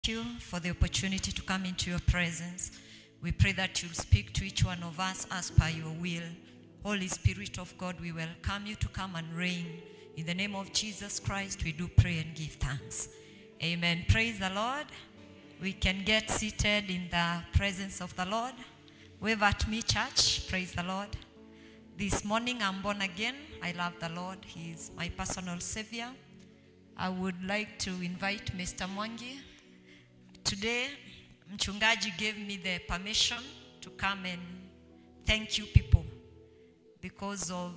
you for the opportunity to come into your presence. We pray that you'll speak to each one of us as per your will. Holy Spirit of God, we welcome you to come and reign. In the name of Jesus Christ, we do pray and give thanks. Amen. Praise the Lord. We can get seated in the presence of the Lord. Wave at me, church. Praise the Lord. This morning I'm born again. I love the Lord. He is my personal savior. I would like to invite Mr. Mwangi. Today, Mchungaji gave me the permission to come and thank you people because of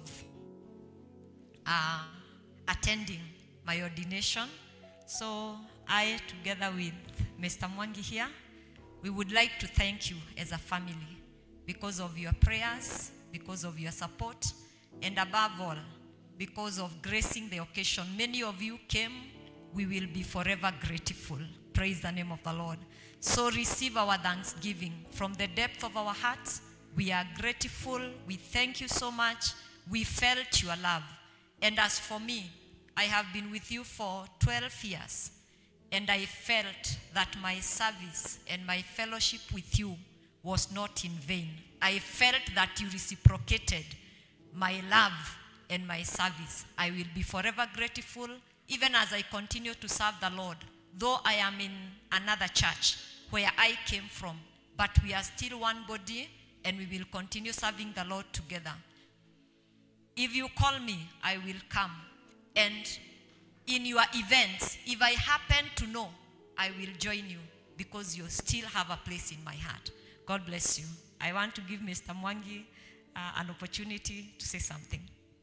attending my ordination. So I, together with Mr. Mwangi here, we would like to thank you as a family because of your prayers, because of your support, and above all, because of gracing the occasion. Many of you came. We will be forever grateful. Praise the name of the Lord. So receive our thanksgiving from the depth of our hearts. We are grateful. We thank you so much. We felt your love. And as for me, I have been with you for 12 years. And I felt that my service and my fellowship with you was not in vain. I felt that you reciprocated my love and my service. I will be forever grateful even as I continue to serve the Lord. Though I am in another church where I came from, but we are still one body and we will continue serving the Lord together. If you call me, I will come. And in your events, if I happen to know, I will join you because you still have a place in my heart. God bless you. I want to give Mr. Mwangi an opportunity to say something.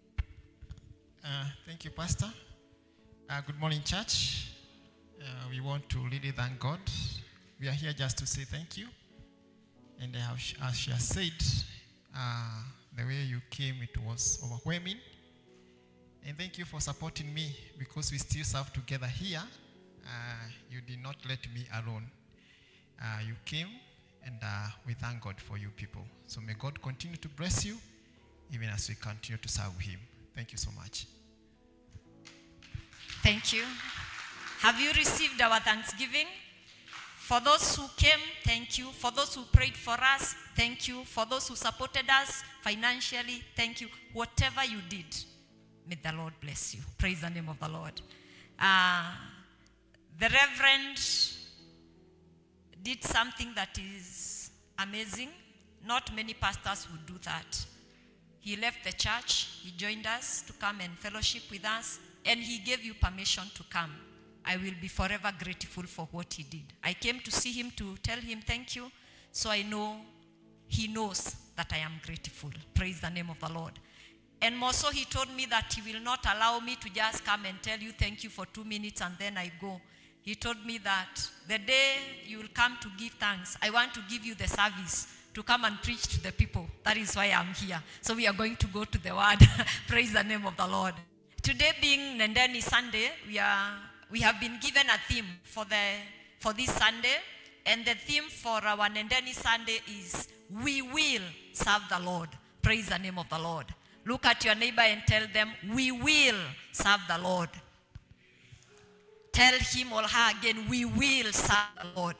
Thank you, Pastor. Good morning, church. We want to really thank God. We are here just to say thank you. And as she has said, the way you came, it was overwhelming. And thank you for supporting me because we still serve together here. You did not let me alone. You came, and we thank God for you people. So may God continue to bless you even as we continue to serve Him. Thank you so much. Thank you. Have you received our thanksgiving? For those who came, thank you. For those who prayed for us, thank you. For those who supported us financially, thank you. Whatever you did, may the Lord bless you. Praise the name of the Lord. The Reverend did something that is amazing. Not many pastors would do that. He left the church. He joined us to come and fellowship with us. And he gave you permission to come. I will be forever grateful for what he did. I came to see him to tell him thank you. So I know he knows that I am grateful. Praise the name of the Lord. And more so, he told me that he will not allow me to just come and tell you thank you for 2 minutes and then I go. He told me that the day you will come to give thanks, I want to give you the service to come and preach to the people. That is why I'm here. So we are going to go to the word. Praise the name of the Lord. Today being Nendeni Sunday, we have been given a theme for this Sunday. And the theme for our Nendeni Sunday is, we will serve the Lord. Praise the name of the Lord. Look at your neighbor and tell them, we will serve the Lord. Tell him or her again, we will serve the Lord.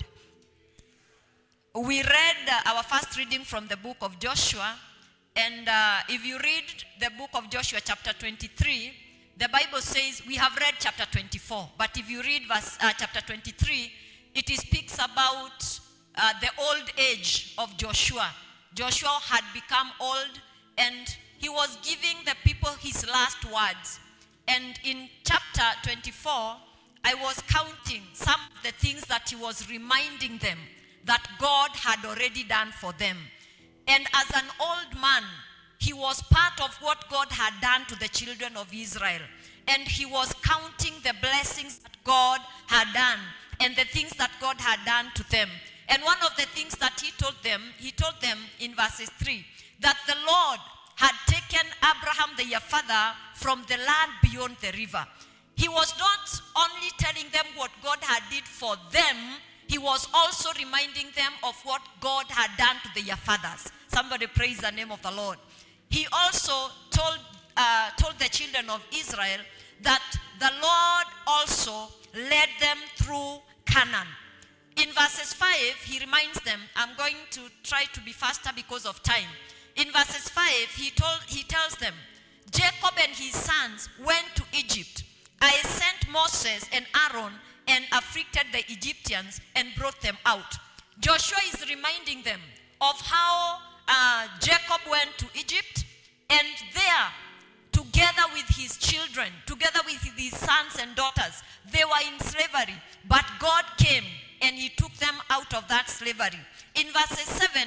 We read our first reading from the book of Joshua. And if you read the book of Joshua chapter 23, the Bible says, we have read chapter 24. But if you read chapter 23, it speaks about the old age of Joshua. Joshua had become old and he was giving the people his last words. And in chapter 24, I was counting some of the things that he was reminding them that God had already done for them. And as an old man, he was part of what God had done to the children of Israel. And he was counting the blessings that God had done and the things that God had done to them. And one of the things that he told them in verses 3, that the Lord had taken Abraham, their father, from the land beyond the river. He was not only telling them what God had did for them, he was also reminding them of what God had done to their fathers. Somebody praise the name of the Lord. He also told the children of Israel that the Lord also led them through Canaan. In verses 5, he reminds them, I'm going to try to be faster because of time. In verses 5, he tells them, Jacob and his sons went to Egypt. I sent Moses and Aaron and afflicted the Egyptians and brought them out. Joshua is reminding them of how Jacob went to Egypt, and there, together with his children, together with his sons and daughters, they were in slavery. But God came and he took them out of that slavery. In verses 7,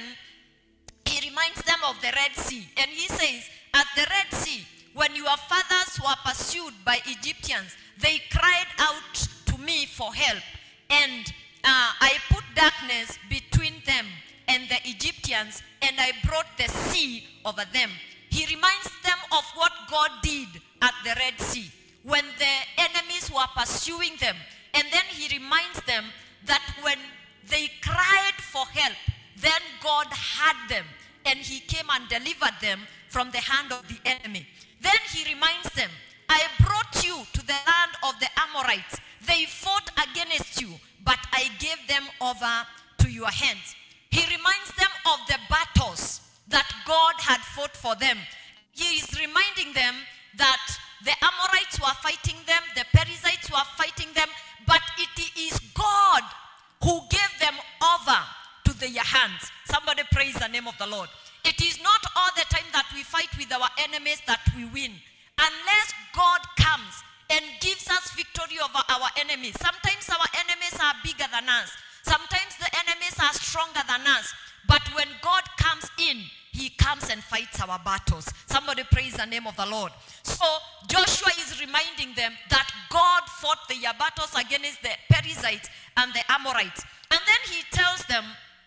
he reminds them of the Red Sea. And he says, at the Red Sea, when your fathers were pursued by Egyptians, they cried out to me for help. And I put darkness between them and the Egyptians, and I brought the sea over them. He reminds them of what God did at the Red Sea when the enemies were pursuing them. And then he reminds them that when they cried for help, then God had them, and he came and delivered them from the hand of the enemy. Then he reminds them, I brought you to the land of the Amorites. They fought against you, but I gave them over to your hands. He reminds them of the battles that God had fought for them. He is reminding them that the Amorites were fighting them, the Perizzites were fighting them, but it is God who gave them over to their hands. Somebody praise the name of the Lord. It is not all the time that we fight with our enemies that we win. Unless God comes and gives us victory over our enemies. Sometimes our enemies are bigger than us. Sometimes the enemies are stronger than us. But when God comes in, he comes and fights our battles. Somebody praise the name of the Lord. So Joshua is reminding them that God fought their battles against the Perizzites and the Amorites. And then he tells them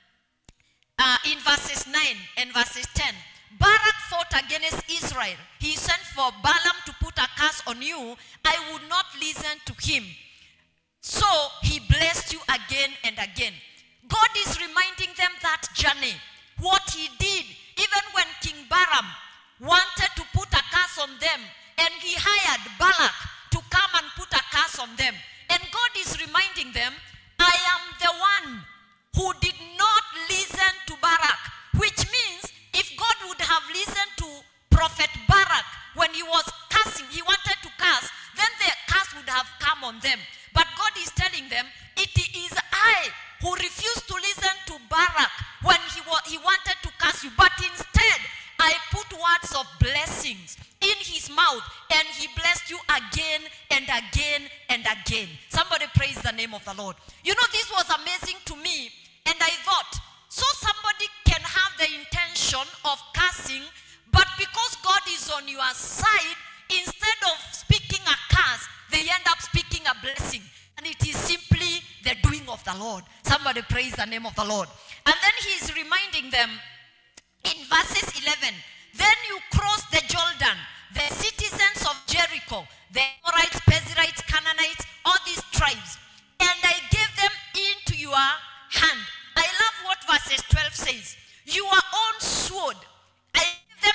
in verses 9 and verses 10, Barak fought against Israel. He sent for Balaam to put a curse on you. I would not listen to him. So he blessed you again and again. God is reminding them that journey, what he did, even when King Balaam wanted to put a curse on them, and he hired Balak to come and put a curse on them. And God is reminding them, I am the one who did not listen to Barak, which means if God would have listened to Prophet Barak when he was cursing, he wanted to curse, then the curse would have come on them. But God is telling them, it is I who refused to listen to Barak when he wanted to curse you. But instead, I put words of blessings in his mouth, and he blessed you again and again and again. Somebody praise the name of the Lord. You know, this was amazing to me, and I thought, so somebody can have the intention of cursing, but because God is on your side, instead of speaking a curse, they end up speaking a blessing. And it is simply the doing of the Lord. Somebody praise the name of the Lord. And then he is reminding them in verses 11, then you cross the Jordan, the citizens of Jericho, the Amorites, Perizzites, Canaanites, all these tribes, and I gave them into your hand. I love what verses 12 says. Your own sword, I gave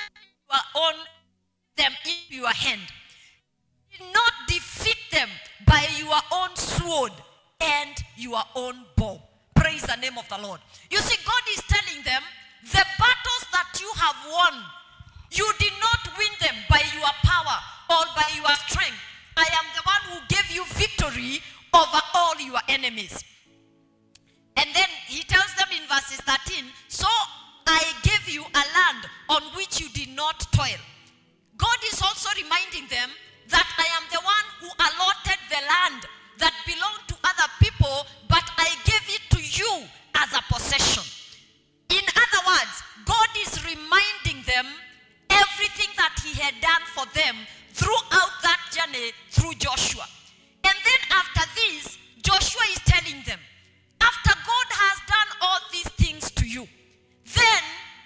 them into your hand. Did not defeat them by your own sword and your own bow. Praise the name of the Lord. You see, God is telling them, the battles that you have won, you did not win them by your power or by your strength. I am the one who gave you victory over all your enemies. And then he tells them in verses 13, so I gave you a land on which you did not toil. God is also reminding them that I am the one who allotted the land that belonged to other people, but I gave it to you as a possession. In other words, God is reminding them everything that he had done for them throughout that journey through Joshua. And then after this, Joshua is telling them, after God has done all these things to you, then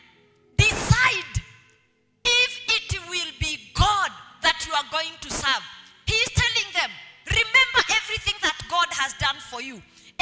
decide if it will be God that you are going to serve. He is telling them, remember everything that God has done for you.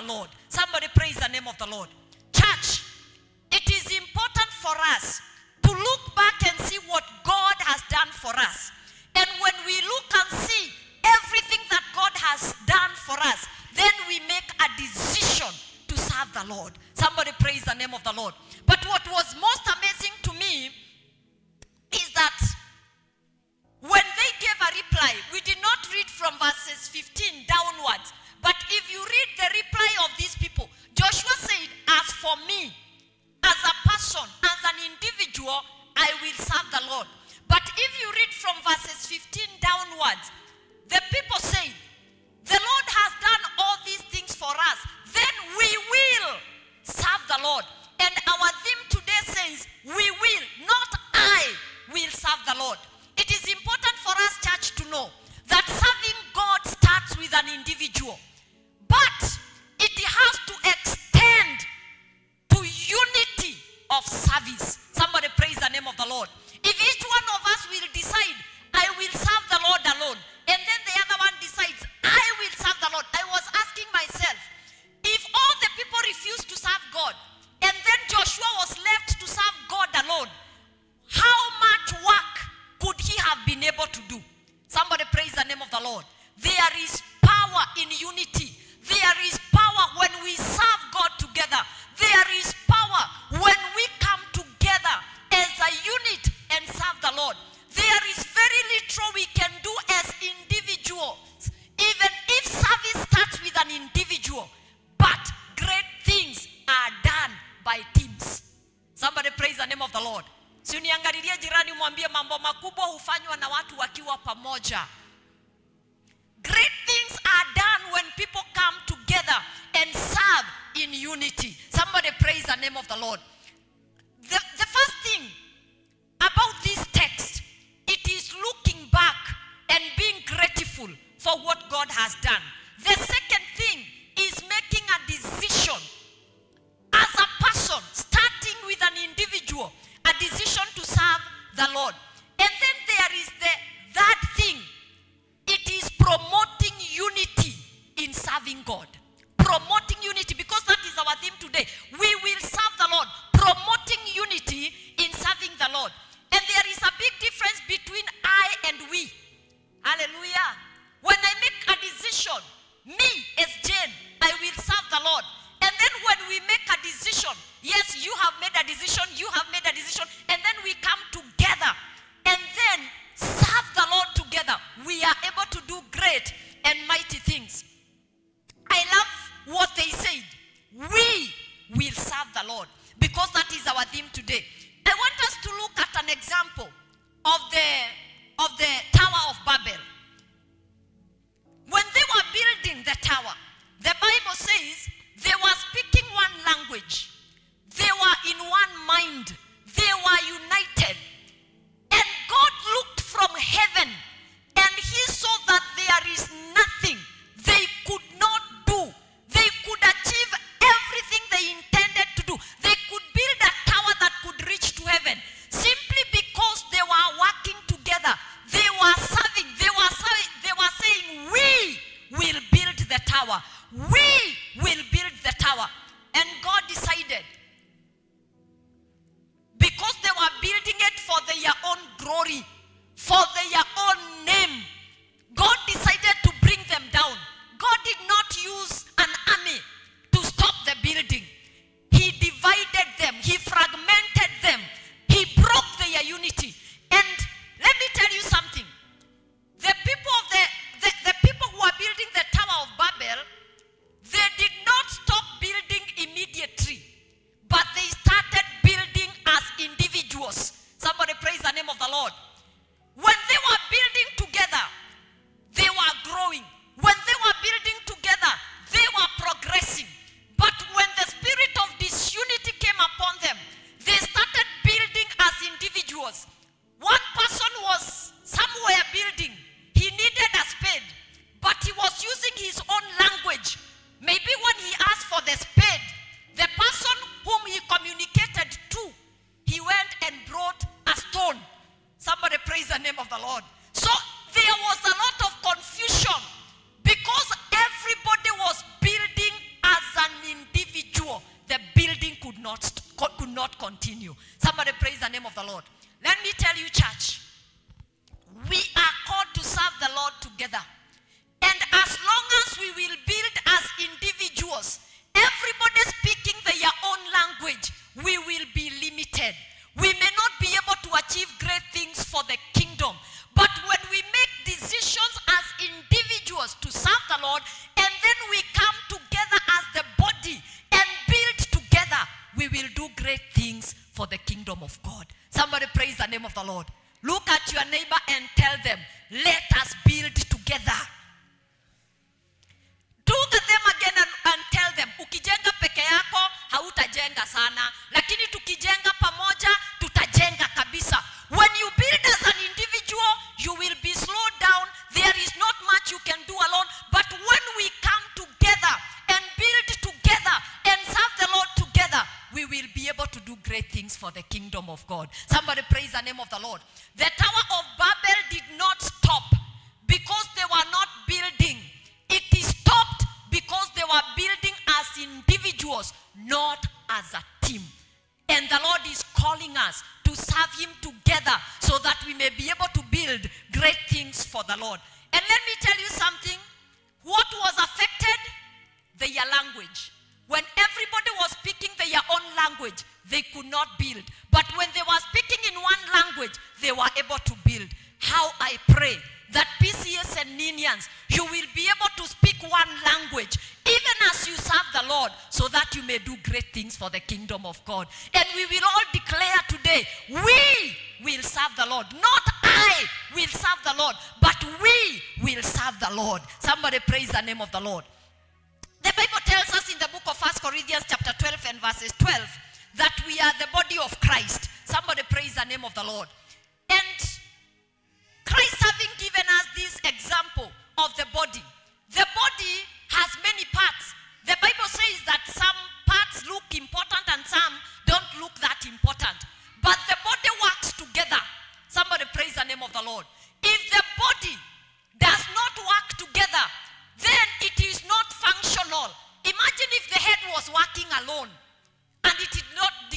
Lord. Somebody praise the name of the Lord. Church, it is important for us to look back and see what God has done for us. And when we look and see everything that God has done for us, then we make a decision to serve the Lord. Somebody praise the name of the Lord. But what was most amazing to me is that when they gave a reply, we did not read from verses 15 downwards. But if you read the reply of these people, Joshua said, as for me, as a person, as an individual, I will serve the Lord. But if you read from verses 15 downwards, the people say, the Lord has done all these things for us, then we will serve the Lord. And our theme today says, we will, not I will serve the Lord. It is important for us, church, to know that serving God starts with an individual. But it has to extend to unity of service. Somebody praise the name of the Lord. If each one of us will decide, I will serve the Lord alone, and then the other one decides, I will serve the Lord. I was asking myself, if all the people refused to serve God, and then Joshua was left to serve God alone, how much work could he have been able to do? Somebody praise the name of the Lord. There is power in unity. There is power when we serve God together. There is power when we come together as a unit and serve the Lord. There is very little we can do as individuals, even if service starts with an individual. But great things are done by teams. Somebody praise the name of the Lord. Si uniangalilie jirani mwambie mambo makubwa hufanywa na watu wakiwa pamoja. Great things are done when people come together and serve in unity. Somebody praise the name of the Lord. The first thing about this text, it is looking back and being grateful for what God has done. The second thing is making a decision as a person, starting with an individual, a decision to serve the Lord. And then there is the third thing. It is promoting unity in serving God. Promoting unity, because that is our theme today. We will serve the Lord. Promoting unity in serving the Lord. And there is a big difference between I and we. Hallelujah. When I make a decision, me as Jane, I will serve the Lord. And then when we make a decision, yes, you have made a decision, you have made a decision, and then we come together and then serve the Lord together, we are able to do great and mighty things. I love what they said. We will serve the Lord, because that is our theme today. I want us to look at an example of the Tower of Babel. When they were building the tower, the Bible says they were speaking one language. They were in one mind. They were united. And God looked from heaven and he saw that there is nothing they could not do. They could achieve everything they intended to do. They could build a tower that could reach to heaven simply because they were working together. They were serving. They were saying, we will build the tower. We will build the tower. And God decided, because they were building it for their own glory, for their own name, God decided to bring them down. God did not use an army to stop the building. He divided them. He fragmented them. He broke their unity. And let me tell you something. The people who are building the Tower of Babel, they did not stop building immediately, but they started building as individuals. Somebody praise the name of the Lord. When they were building together, continue. Somebody praise the name of the Lord. Let me tell you, church, we are called to serve the Lord together. And as long as we will build as individuals, everybody speaking their own language, we will be limited. We may not be able to achieve great things for the kingdom. But when we make decisions as individuals to serve the Lord, and then we come together as the body and build together, we will do great things for the kingdom of God. Somebody praise the name of the Lord. Look at your neighbor and tell them, let us build together. Look at them again and tell them, ukijenga peke yako, hautajenga sana. Lakini tukijenga pamoja, tutajenga kabisa. When you build as an individual, you will be slowed down. There is not much you can do alone. But when we come together and build together and serve the Lord together, we will be able to do great things for the kingdom of God. Somebody praise the name of the Lord. The Tower of Babel did not stop because they were not building. It is stopped because they were building as individuals, not as a team. And the Lord is calling us to serve him together so that we may be able to build great things for the Lord. And let me tell you something. What was affected? Their language. When everybody was speaking their own language, they could not build. But when they were speaking in one language, they were able to build. How I pray that PCS and Ninians, you will be able to speak one language, even as you serve the Lord, so that you may do great things for the kingdom of God. And we will all declare today, we will serve the Lord. Not I will serve the Lord, but we will serve the Lord. Somebody praise the name of the Lord. The Bible tells us in the book of 1 Corinthians chapter 12 and verses 12 that we are the body of Christ. Somebody praise the name of the Lord. And Christ having given us this example of the body has many parts. The Bible says that some parts look important and some don't look that important. But the body works together. Somebody praise the name of the Lord. If the body does not work together, then it is not functional. Imagine if the head was working alone and it did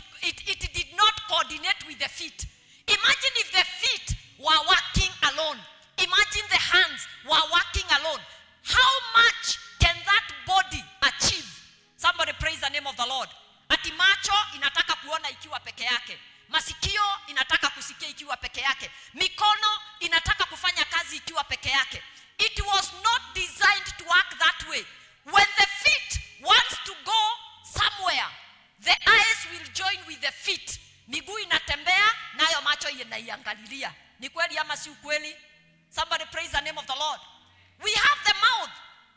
not coordinate with the feet. Imagine if the feet were working alone. Imagine the hands were working alone. How much can that body achieve? Somebody praise the name of the Lord. Ati macho inataka kuona ikiwa peke yake. Masikio inataka kusikia ikiwa peke yake. Mikono inataka kufanya kazi ikiwa peke yake. It was not designed to work that way. When the feet wants to go somewhere, the eyes will join with the feet. Miguu inatembea, nayo macho inaiangalilia. Ni kweli ama si ukweli? Somebody praise the name of the Lord. We have the mouth.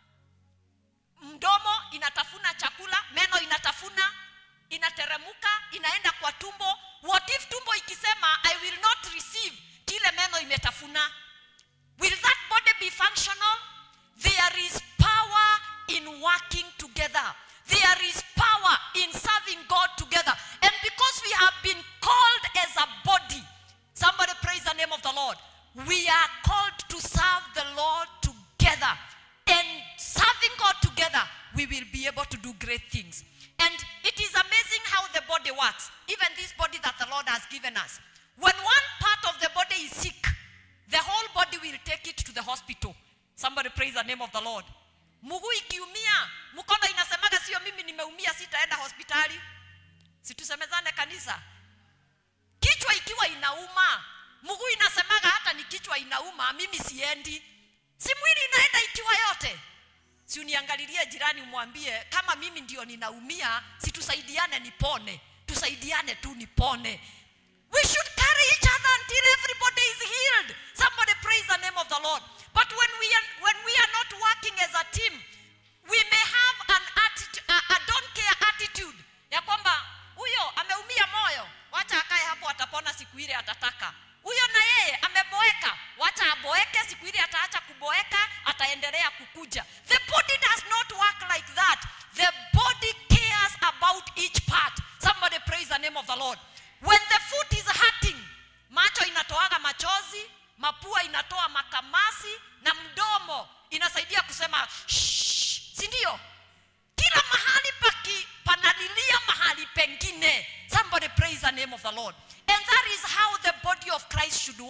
Mdomo inatafuna chakula, meno inatafuna, inateremuka, inaenda kwa tumbo. What if tumbo ikisema, I will not receive kile meno imetafuna? Will that body be functional? There is power in working together. There is power in serving God together. And because we have been called as a body, somebody praise the name of the Lord. We are called to serve the Lord together. And serving God together, we will be able to do great things. And it is amazing how the body works. Even this body that the Lord has given us. When one part of the body is sick, the whole body will take it to the hospital. Somebody praise the name of the Lord. Mguu ikiumia, mkono inasemaga sio mimi nimeumia sitaenda hospitali. Situsemezane kanisa. Kichwa ikiwa inauma, mguu inasemaga hata ni kichwa inauma, mimi siendi. Si mwili inaenda ikiwa yote. Si uniangalilie jirani umwambie kama mimi ndio ninaumia, situsaidiane nipone. Tusaidiane tu nipone. We should carry each other until everybody is healed. Somebody praise the name of the Lord. But when we are not working as a team, we may have a don't care attitude. Ya kwamba huyo ameumia moyo, wacha akae hapo atapona siku ile atataka. Huyo na yeye ameboeka, wacha aboeke siku ile ataacha kuboeka, ataendelea kukuja. The body does not work like that. The body cares about each part. Somebody praise the name of the Lord. When the foot is hurting, macho inatoaga machozi, mapua inatoa makamasi, na mdomo inasaidia kusema shh.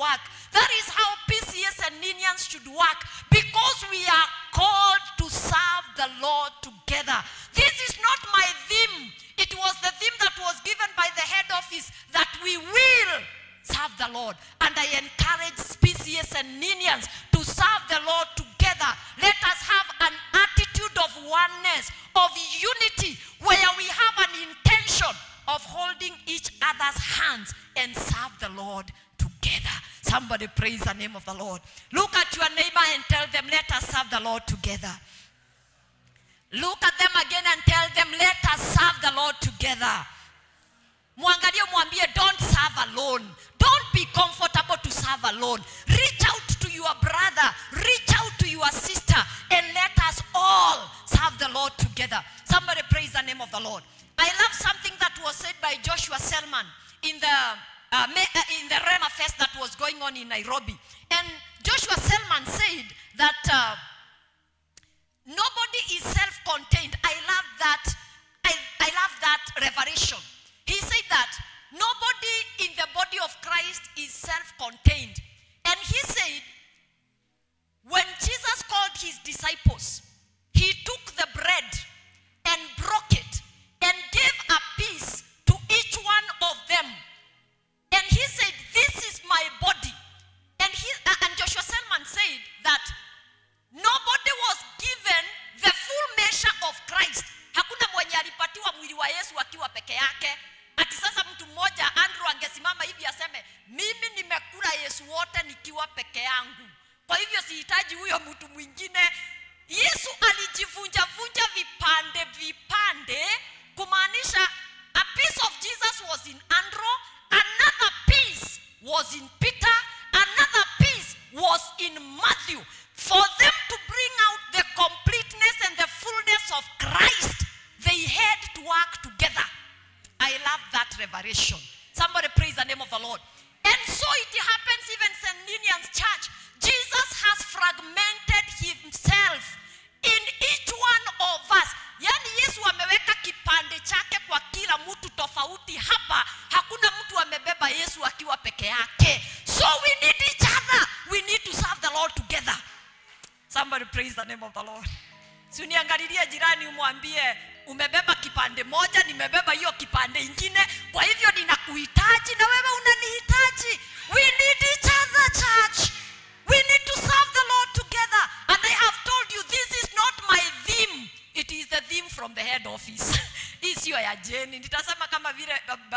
work. That is how PCS and Ninians should work, because we are called to serve the Lord together. This is not my theme. It was the theme that was given by the head office, that we will serve the Lord. And I encourage PCS and Ninians to serve the Lord together. Let us have an attitude of oneness, of unity, where we have an intention of holding each other's hands and serve the Lord together. Somebody praise the name of the Lord. Look at your neighbor and tell them, let us serve the Lord together. Look at them again and tell them, let us serve the Lord together. Mwangalie mwambie, don't serve alone. Don't be comfortable to serve alone. Reach out to your brother, reach out to your sister, and let us all serve the Lord together. Somebody praise the name of the Lord. I love something that was said by Joshua Selman in the Rema Fest that was going on in Nairobi. And Joshua Selman said that nobody is self-contained. I love that revelation. He said that nobody in the body of Christ is self-contained. And he said, when Jesus called his disciples, he took the bread and broke it and gave a piece to each one of them. And he said, this is my body. And Joshua Selman said that nobody was given the full measure of Christ. Hakuna mwenye alipatiwa mwili wa Yesu akiwa peke yake. Ati sasa mtu mmoja Andrew angesimama hivi aseme, mimi nimekula Yesu wote nikiwa peke yangu, kwa hivyo sihitaji huyo mtu mwingine. Yesu alijivunja vipande, kumaanisha a piece of Jesus was in Andrew, another piece was in Peter, another piece was in Matthew, for them to bring out the completeness and the fullness of Christ. They had to work together. I love that revelation. Somebody praise the name of the Lord. And so it happens even in St. Ninian's church. Jesus has fragmented himself in each one of us. Yani Yesu ameweka kipande chake kwa kila mtu tofauti. Hapa hakuna mtu amebeba Yesu akiwa peke yake. So we need each other. We need to serve the Lord together. Somebody praise the name of the Lord. Si uniangalilie jirani umwambie, umebeba kipande moja, nimebeba hiyo kipande ingine, kwa hivyo ninakuhitaji na wewe unanihitaji. We need each other, church. We need to serve the Lord together. And I have told you, this is not my theme. It is the theme from the head office. Hii sio ya Jeni. Nitasema kama vile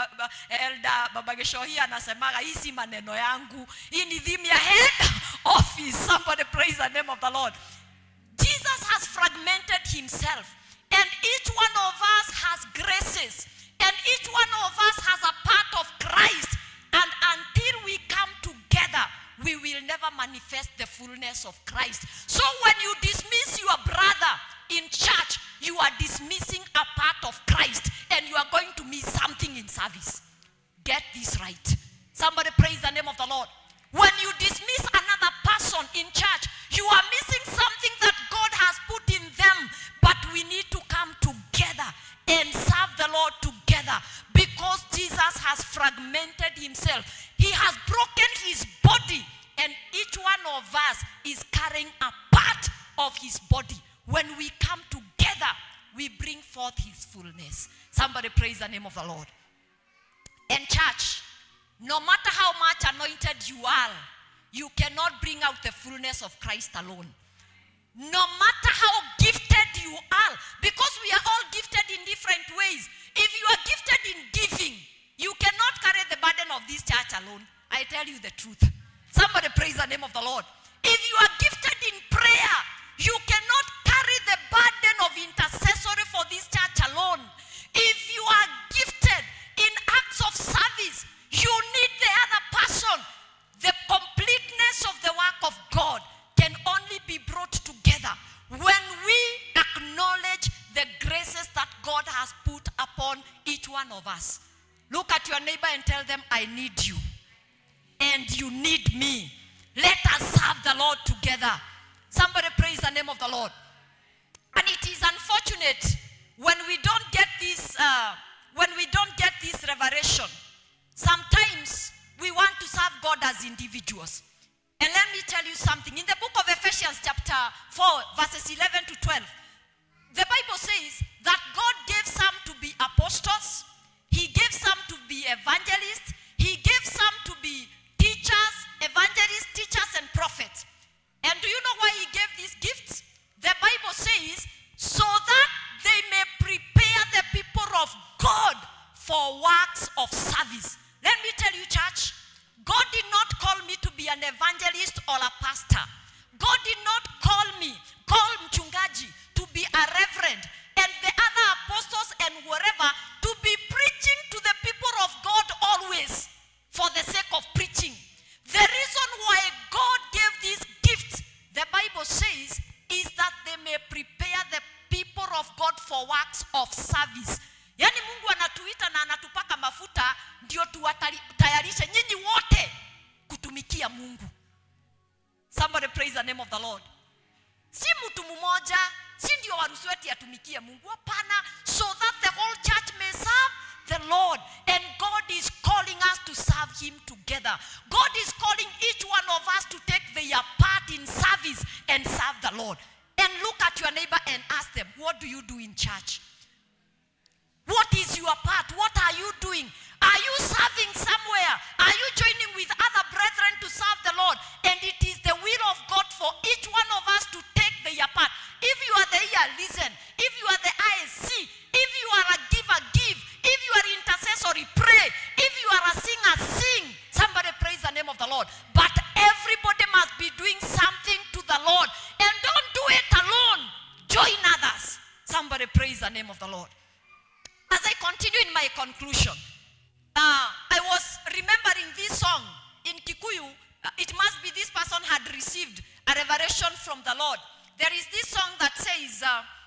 Elda Babageshohi anasemaga, hii si maneno yangu. Hii ni theme ya head office. Somebody praise the name of the Lord. Jesus has fragmented himself. And each one of us has graces. And each one of us has a part of Christ. And until we come together, we will never manifest the fullness of Christ. So when you dismiss your brother in church, you are dismissing a part of Christ. And you are going to miss something in service. Get this right. Somebody praise the name of the Lord. When you dismiss another person in church, you are missing something that God has put in them. But we need to come together and serve the Lord together, because Jesus has fragmented himself. He has broken his body, and each one of us is carrying a part of his body. When we come together, we bring forth his fullness. Somebody praise the name of the Lord. And church, no matter how much anointed you are, you cannot bring out the fullness of Christ alone. No matter how gifted you are, because we are all gifted in different ways. If you are gifted in giving, you cannot carry the burden of this church alone. I tell you the truth. Somebody praise the name of the Lord. If you are gifted in prayer, you cannot carry the burden of intercessory for this church alone. If you are gifted in acts of service, you need the other person. The completeness of the work of God can only be brought together when we acknowledge the graces that God has put upon each one of us. Look at your neighbor and tell them, I need you. And you need me. Let us serve the Lord together. Somebody praise the name of the Lord. And it is unfortunate when we don't get this revelation. Sometimes we want to serve God as individuals. And let me tell you something. In the book of Ephesians chapter 4, verses 11 to 12, the Bible says that God gave some to be apostles. He gave some to be evangelists. He gave some to be teachers, evangelists, teachers, and prophets. And do you know why he gave these gifts? The Bible says, so that they may prepare the people of God for works of service. Let me tell you, church, God did not call me to be an evangelist or a pastor. God did not call mchungaji, to be a reverend, and the other apostles and wherever, to be preaching to the people of God always for the sake of preaching. The reason why God gave these gifts, the Bible says, is that they may prepare the people of God for works of service. Yani Mungu anatuita na anatupaka mafuta ndio tuwatayarishe nyinyi wote kutumikia Mungu. Somebody praise the name of the Lord. Si mtu mmoja, si ndio waruhusu wetu atumikie Mungu, hapana, so that the whole church may serve the Lord. And God is calling us to serve him together. God is calling each one of us to take their part in service and serve the Lord. And look at your neighbor and ask them, what do you do in church? What is your part? What are you doing? Are you serving somewhere? Are you joining with other brethren to serve the Lord? And it is the will of God for each one of us to take their part. If you are the ear, listen. If you are the eyes, see. If you are a giver, give. If you are intercessory, pray. If you are a singer, sing. Somebody praise the name of the Lord. But everybody must be doing something to the Lord. And don't do it alone. Join others. Somebody praise the name of the Lord. As I continue in my conclusion, I was remembering this song in Kikuyu. It must be this person had received a revelation from the Lord. There is this song that says,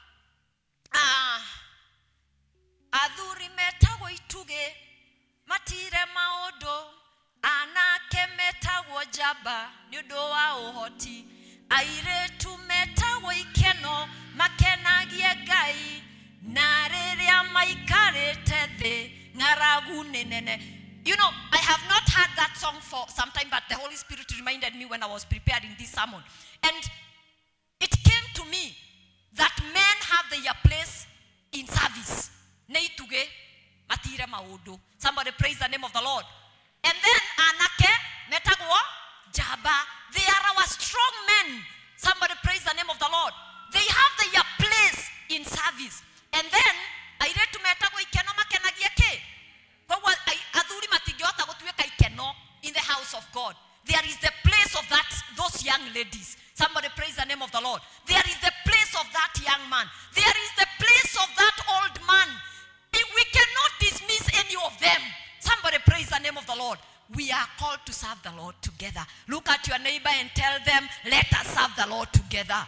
Adhuri metago ituge, matire maodo, anake metago jaba, nyudoa ohoti, aire tu metago ikeno, makena giegai, narerea maikare tede, ngaragu nenene. You know, I have not heard that song for some time, but the Holy Spirit reminded me when I was preparing this sermon. And it came to me that men have their place in service. Neituge, matire maudu. Somebody praise the name of the Lord. And then anake, metagwa, jaba. They are our strong men. Somebody praise the name of the Lord. They have their place in service. And then, I read to metagwa ikeno makenagieke. In the house of God. There is the place of those young ladies. Somebody praise the name of the Lord. There is the place of that young man. There is the place of that old man. We cannot dismiss any of them. Somebody praise the name of the Lord. We are called to serve the Lord together. Look at your neighbor and tell them, let us serve the Lord together.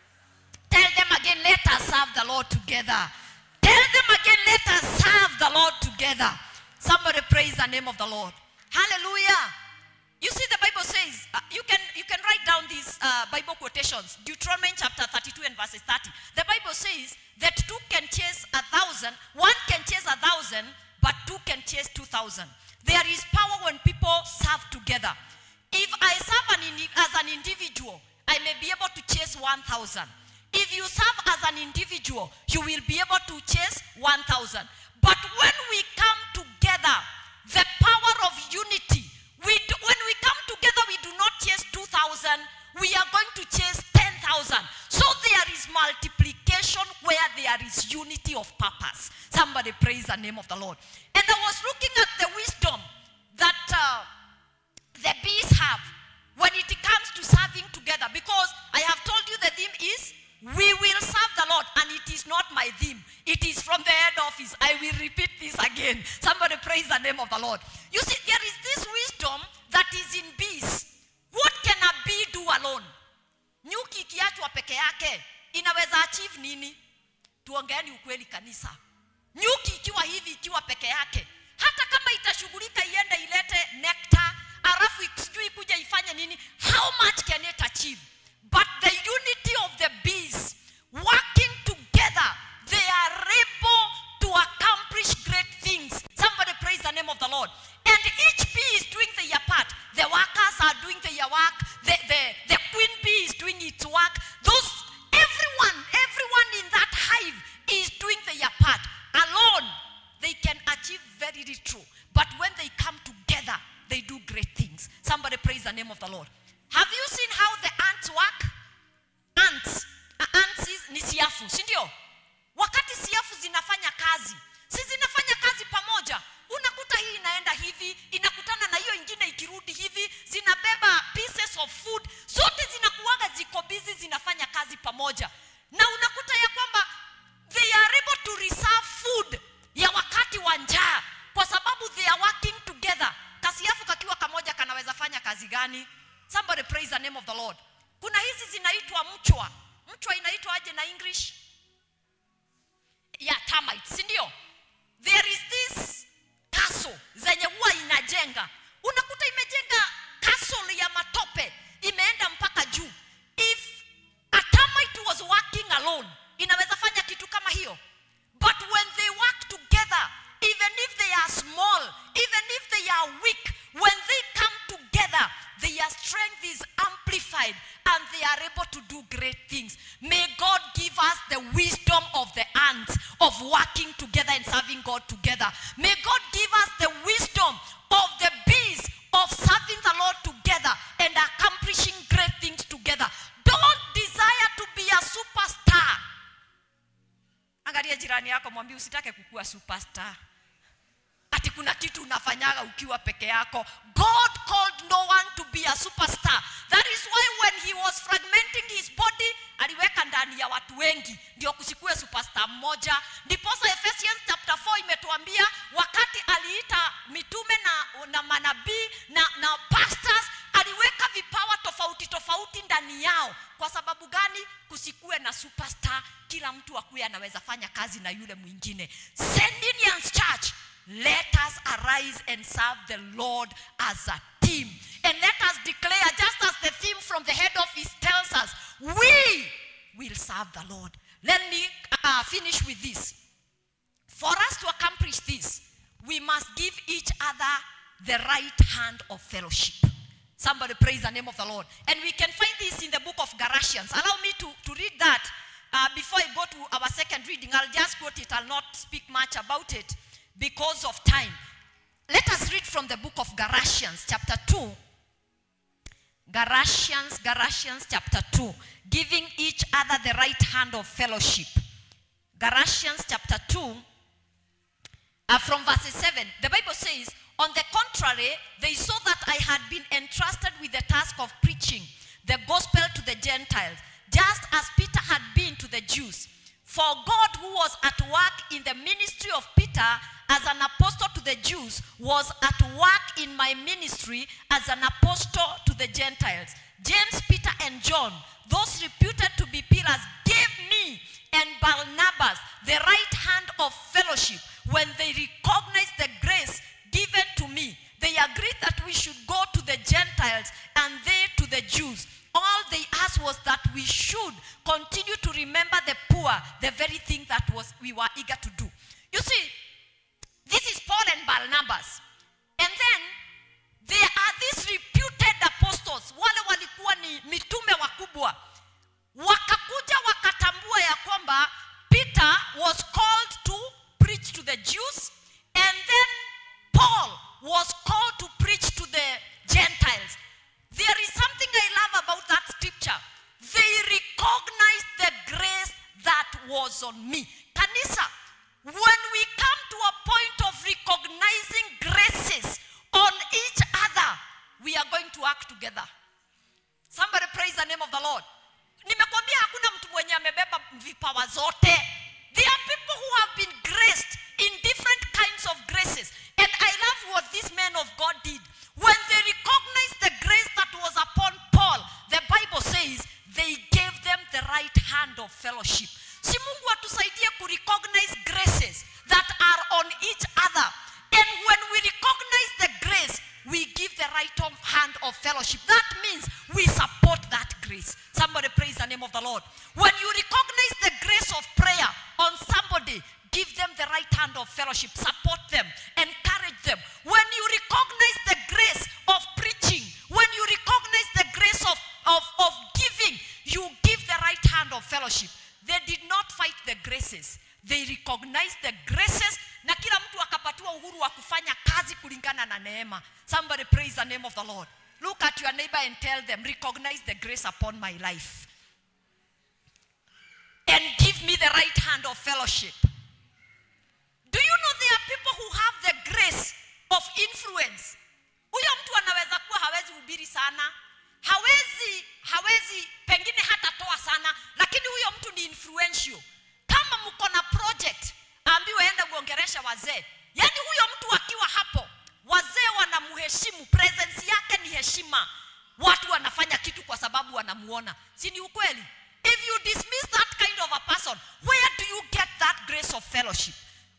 Tell them again, let us serve the Lord together. Tell them again, let us serve the Lord together. Somebody praise the name of the Lord. Hallelujah. You see, the Bible says, you can write down these Bible quotations. Deuteronomy chapter 32 and verses 30. The Bible says that two can chase 1,000, one can chase 1,000, but two can chase 2,000. There is power when people serve together. If I serve as an individual, I may be able to chase 1,000. If you serve as an individual, you will be able to chase 1,000. But when we come together, the power of unity, when we come together, we do not chase 2,000, we are going to chase 10,000. So there is multiplication where there is unity of purpose. Somebody praise the name of the Lord. And I was looking at the wisdom that the bees have when it comes to serving together. Because I have told you the theme is, we will serve the Lord, and it is not my theme. It is from the head office. I will repeat this again. Somebody praise the name of the Lord. You see, there is this wisdom that is in bees. What can a bee do alone? Nyuki ikiachwa peke yake, inaweza achieve nini? Tuongeeni ukweli kanisa. Nyuki ikiwa hivi, ikiwa peke yake, hata kama itashughulika iende ilete nectar, arafu sijui kuja ifanye nini, how much can it achieve? But the unity of the bees working together, they are able to accomplish great things. Somebody praise the name of the Lord. And each bee is doing their part. Lord. Have you seen how the ants work? Ants ni siafu, si ndio? Wakati siafu zinafanya kazi, si zinafanya kazi pamoja, unakuta hii inaenda hivi, inakutana na hiyo ingine ikirudi hivi, zinabeba pieces of food, zote zinakuwaga ziko busy zinafanya kazi pamoja. Na unakuta ya kwamba they are able to reserve food ya wakati wa njaa kwa sababu they are working together. Kasiafu kakiwa kamoja kanaweza fanya kazi gani? Somebody praise the name of the Lord. Kuna hizi zinaitwa mchwa. Mchwa inaitwa aje na English? Yeah, termites, si ndio? There is this castle zenye huwa inajenga. Unakuta imejenga castle ya matope, imeenda mpaka juu. If a termite was working alone, inaweza fanya kitu kama hiyo. But when they work together, even if they are small, even if they are weak, when they come together, their strength is amplified and they are able to do great things. May God give us the wisdom of the ants of working together and serving God together. May God give us the wisdom of the bees of serving the Lord together and accomplishing great things together. Don't desire to be a superstar. Angalia jirani yako, mwambie usitake kukua superstar. Ati kuna kitu unafanyaga ukiwa peke yako. God called no one to be a superstar. That is why when he was fragmenting his body, aliweka ndani ya watu wengi ndio kusikue superstar mmoja. Ndiposa Ephesians chapter 4 imetuambia wakati aliita mitume na manabii na pastors, aliweka vipawa tofauti tofauti ndani yao. Kwa sababu gani? Kusikue na superstar, kila mtu akuwe anaweza fanya kazi na yule mwingine. Sendinians Church, let us arise and serve the Lord as a team. And let us declare, just as the theme from the head office tells us, we will serve the Lord. Let me finish with this. For us to accomplish this, we must give each other the right hand of fellowship. Somebody praise the name of the Lord. And we can find this in the book of Galatians. Allow me to read that before I go to our second reading. I'll just quote it. I'll not speak much about it because of time. Let us read from the book of Galatians chapter 2. Galatians chapter 2. Giving each other the right hand of fellowship. Galatians chapter 2. From verse 7. The Bible says, on the contrary, they saw that I had been entrusted with the task of preaching the gospel to the Gentiles, just as Peter had been to the Jews. For God, who was at work in the ministry of Peter as an apostle to the Jews, was at work in my ministry as an apostle to the Gentiles. James, Peter, and John, those reputed to be pillars, gave me and Barnabas the right hand of fellowship when they recognized the grace given to me. They agreed that we should go to the Gentiles and they to the Jews. All they asked was that we should continue to remember the poor, the very thing that we were eager to do. You see, this is Paul and Barnabas. And then there are these reputed apostles. Wale walikuwa ni mitume wakubwa. Wakakuja wakatambua ya kwamba Peter was called to preach to the Jews, and then Paul was called to preach to the Gentiles. There is something I love about that scripture. They recognized the grace that was on me. Kanisa, when we come to a point of recognizing graces on each other, we are going to work together. Somebody praise the name of the Lord. Nimekwambia hakuna mtu mwenye amebeba vipawa zote. There are people who have been graced in different kinds of graces. And I love what these men of God did. When they recognized the grace that was upon Paul, the Bible says they gave them the right hand of fellowship. Si Mungu atusaidie ku recognize graces that are on each other. And when we recognize the grace, we give the right hand of fellowship. That means we support that grace. Somebody praise the name of the Lord. When you recognize the grace of prayer on somebody, give them the right hand of fellowship. Support them. Encourage them. When you recognize the grace of preaching, when you recognize the grace of giving, you give the right hand of fellowship. They did not fight the graces. They recognized the graces, na kila mtu akapatiwa uhuru wa kufanya kazi kulingana na neema. Somebody praise the name of the Lord. Look at your neighbor and tell them, recognize the grace upon my life. And give me the right hand of fellowship. Do you know there are people who have the grace of influence? Huyo mtu anaweza kuwa hawezi hubiri sana. Hawezi pengine hata toa sana. Lakini huyo mtu ni influential. Kama mko na project, ambiwe enda uongeresha wazee. Yani huyo mtu akiwa hapo, wazee wanamheshimu, presence yake ni heshima. Watu wanafanya kitu kwa sababu wanamuona. Si ni ukweli? If you dismiss that kind of a person, where do you get that grace of fellowship?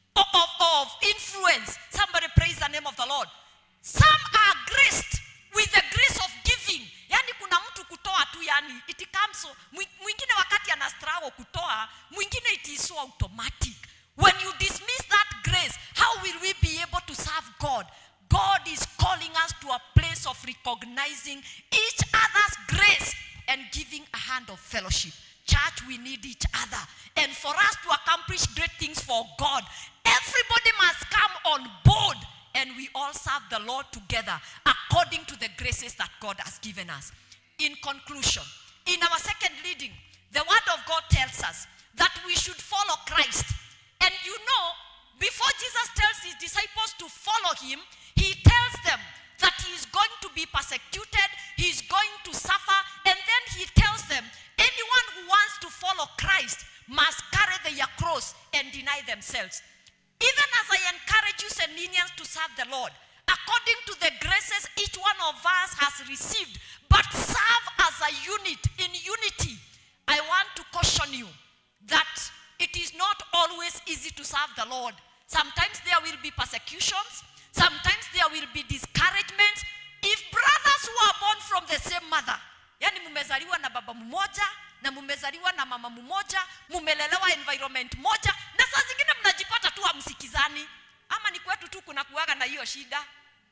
Of influence? Somebody praise the name of the Lord. Some are graced with the grace of giving. Yani kuna mtu kutoa tu, yani it comes so. Mwingine wakati ana struggle kutoa, mwingine it is so automatic. When you dismiss that grace, how will we be able to serve God? God is calling us to a place of recognizing each other's grace and giving a hand of fellowship. Church, we need each other. And for us to accomplish great things for God, everybody must come on board and we all serve the Lord together according to the graces that God has given us. In conclusion, in our second reading, the word of God tells us that we should follow Christ. And you know, before Jesus tells his disciples to follow him, he tells them that he is going to be persecuted, he is going to suffer, and then he tells them, anyone who wants to follow Christ must carry their cross and deny themselves. Even as I encourage you, Seninians, to serve the Lord, according to the graces each one of us has received, but serve as a unit, in unity, I want to caution you that it is not always easy to serve the Lord. Sometimes there will be persecutions. Sometimes there will be discouragements. If brothers who are born from the same mother, yani mumezaliwa na baba mmoja, na mumezaliwa na mama mmoja, mumelelewa environment moja, na saa zingine mnajipata tu hamsikizani. Ama ni kwetu tu kuna kuwaga na hiyo shida?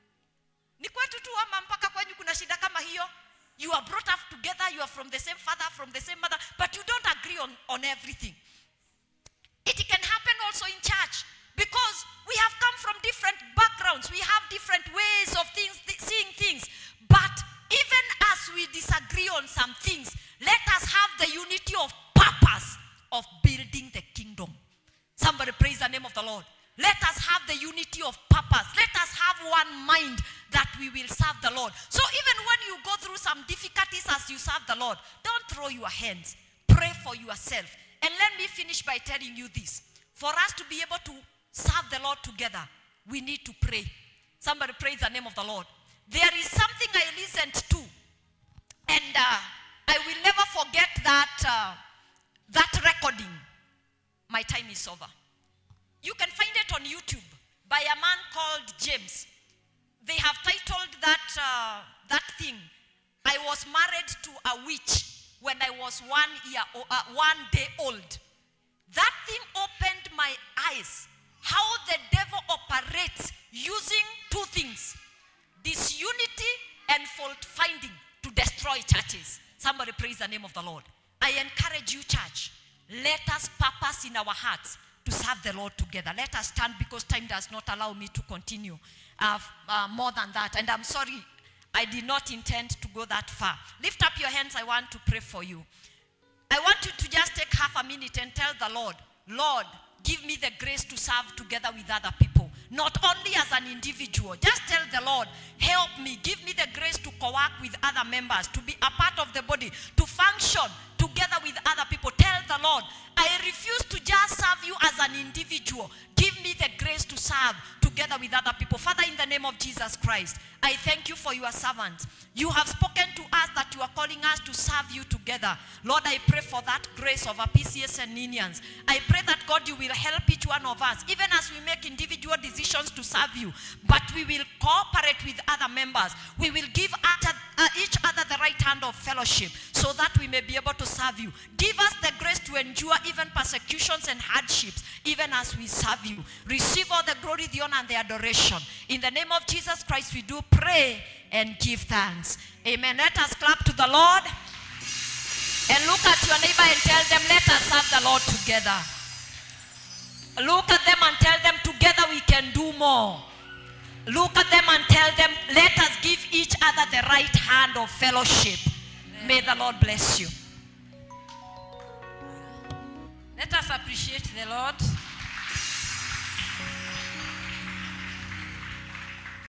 Ni kwetu tu ama mpaka kwenyu kuna shida kama hiyo? You are brought up together, you are from the same father, from the same mother, but you don't agree on everything. It can happen also in church because we have come from different backgrounds. We have different ways of seeing things. But even as we disagree on some things, let us have the unity of purpose of building the kingdom. Somebody praise the name of the Lord. Let us have the unity of purpose. Let us have one mind that we will serve the Lord. So even when you go through some difficulties as you serve the Lord, don't throw your hands. Pray for yourself. And let me finish by telling you this. For us to be able to serve the Lord together, we need to pray. Somebody praise the name of the Lord. There is something I listened to, and I will never forget that recording. My time is over. You can find it on YouTube by a man called James. They have titled that thing, I was married to a witch when I was 1 day old. That thing opened my eyes. How the devil operates using two things: disunity and fault finding to destroy churches. Somebody praise the name of the Lord. I encourage you, church, let us purpose in our hearts to serve the Lord together. Let us stand because time does not allow me to continue more than that. And I'm sorry, I did not intend to go that far. Lift up your hands. I want to pray for you. I want you to just take half a minute and tell the Lord, Lord, give me the grace to serve together with other people. Not only as an individual. Just tell the Lord, help me. Give me the grace to co-work with other members, to be a part of the body, to function together with other people. Tell the Lord, I refuse to just serve you as an individual. Give me the grace to serve together with other people. Father, in the name of Jesus Christ, I thank you for your servants. You have spoken to us that you are calling us to serve you together. Lord, I pray for that grace of our PCS and Ninians. I pray that, God, you will help each one of us, even as we make individual decisions to serve you. But we will cooperate with other members. We will give each other the right hand of fellowship so that we may be able to serve you. Give us the grace to endure even persecutions and hardships, even as we serve you. Receive all the glory, the honor, and the adoration. In the name of Jesus Christ, we do pray and give thanks. Amen. Let us clap to the Lord. And look at your neighbor and tell them, let us serve the Lord together. Look at them and tell them, together we can do more. Look at them and tell them, let us give each other the right right hand of fellowship. May the Lord bless you. Let us appreciate the Lord.